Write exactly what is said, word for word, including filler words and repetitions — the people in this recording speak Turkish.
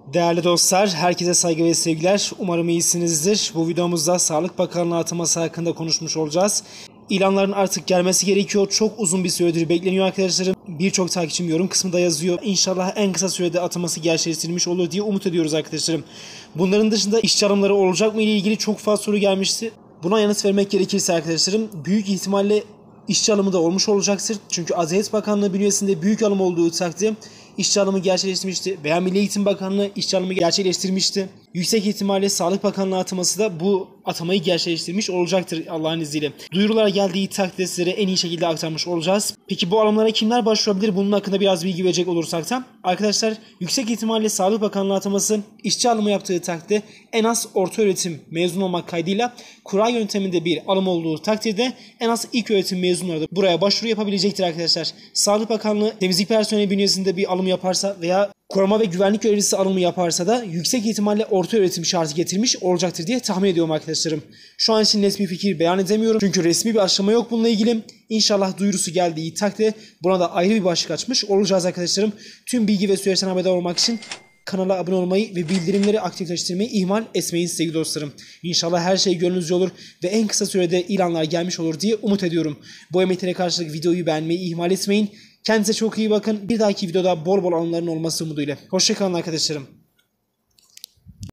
Değerli dostlar, herkese saygı ve sevgiler. Umarım iyisinizdir. Bu videomuzda Sağlık Bakanlığı ataması hakkında konuşmuş olacağız. İlanların artık gelmesi gerekiyor. Çok uzun bir süredir bekleniyor arkadaşlarım. Birçok takipçim yorum kısmında yazıyor. İnşallah en kısa sürede ataması gerçekleştirilmiş olur diye umut ediyoruz arkadaşlarım. Bunların dışında işçi alımları olacak mı ile ilgili çok fazla soru gelmişti. Buna yanıt vermek gerekirse arkadaşlarım, büyük ihtimalle işçi alımı da olmuş olacaktır. Çünkü Adalet Bakanlığı bünyesinde büyük alım olduğu takdirde işçi alımı gerçekleştirmişti veya Milli Eğitim Bakanlığı işçi alımı gerçekleştirmişti. Yüksek ihtimalle Sağlık Bakanlığı ataması da bu atamayı gerçekleştirmiş olacaktır Allah'ın izniyle. Duyurulara geldiği takdirde sizlere en iyi şekilde aktarmış olacağız. Peki bu alımlara kimler başvurabilir? Bunun hakkında biraz bilgi verecek olursak da arkadaşlar, yüksek ihtimalle Sağlık Bakanlığı ataması işçi alımı yaptığı takdirde en az ortaöğretim mezun olmak kaydıyla kura yönteminde bir alım olduğu takdirde en az ilköğretim mezunları da buraya başvuru yapabilecektir arkadaşlar. Sağlık Bakanlığı temizlik personeli bünyesinde bir alım yaparsa veya koruma ve güvenlik görevlisi alımı yaparsa da yüksek ihtimalle orta öğretim şartı getirmiş olacaktır diye tahmin ediyorum arkadaşlarım. Şu an için net bir fikir beyan edemiyorum. Çünkü resmi bir açıklama yok bununla ilgili. İnşallah duyurusu geldiği takdirde buna da ayrı bir başlık açmış olacağız arkadaşlarım. Tüm bilgi ve süreçten haberdar olmak için kanala abone olmayı ve bildirimleri aktifleştirmeyi ihmal etmeyin sevgili dostlarım. İnşallah her şey gönlünüzce olur ve en kısa sürede ilanlar gelmiş olur diye umut ediyorum. Bu emeklere karşılık videoyu beğenmeyi ihmal etmeyin. Kendinize çok iyi bakın. Bir dahaki videoda bol bol anıların olması umuduyla. Hoşçakalın arkadaşlarım.